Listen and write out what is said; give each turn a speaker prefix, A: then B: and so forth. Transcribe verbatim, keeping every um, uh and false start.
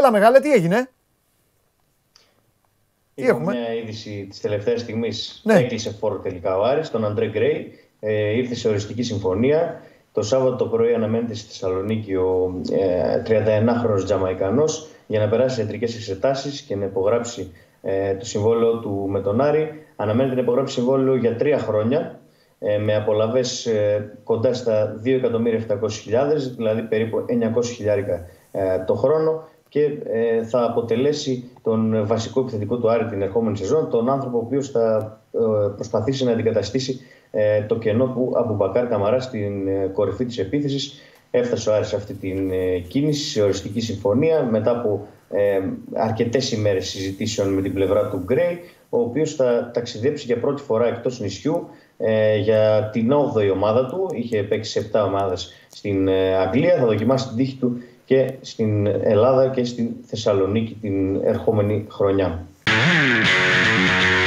A: Έλα μεγάλε, τι έγινε?
B: Τι έχουμε? Μια είδηση της τελευταίας στιγμής.
A: Ναι.
B: Έκλεισε φόρο τελικά ο Άρης, τον Αντρέ Γκρέι. Ε, ήρθε σε οριστική συμφωνία. Το Σάββατο το πρωί αναμένεται στη Θεσσαλονίκη ο ε, τριανταενάχρονος Τζαμαϊκανός για να περάσει ιατρικές εξετάσεις και να υπογράψει ε, το συμβόλαιο του με τον Άρη. Αναμένεται να υπογράψει συμβόλαιο για τρία χρόνια ε, με απολαβές ε, κοντά στα δύο εκατομμύρια επτακόσιες χιλιάδες, δηλαδή περίπου εννιακόσιες χιλιάρικα ε, το χρόνο, και ε, θα αποτελέσει τον βασικό επιθετικό του Άρη την ερχόμενη σεζόν, τον άνθρωπο ο οποίος θα ε, προσπαθήσει να αντικαταστήσει ε, το κενό που από Μπακάρ Καμαρά στην ε, κορυφή της επίθεσης. Έφτασε ο Άρης σε αυτή την ε, κίνηση, σε οριστική συμφωνία, μετά από ε, αρκετές ημέρες συζητήσεων με την πλευρά του Γκρέι, ο οποίος θα ταξιδέψει για πρώτη φορά εκτός νησιού ε, για την όγδοη ομάδα του. Είχε παίξει σε επτά ομάδες στην ε, Αγγλία, θα δοκιμάσει την τύχη του και στην Ελλάδα και στην Θεσσαλονίκη την ερχόμενη χρονιά.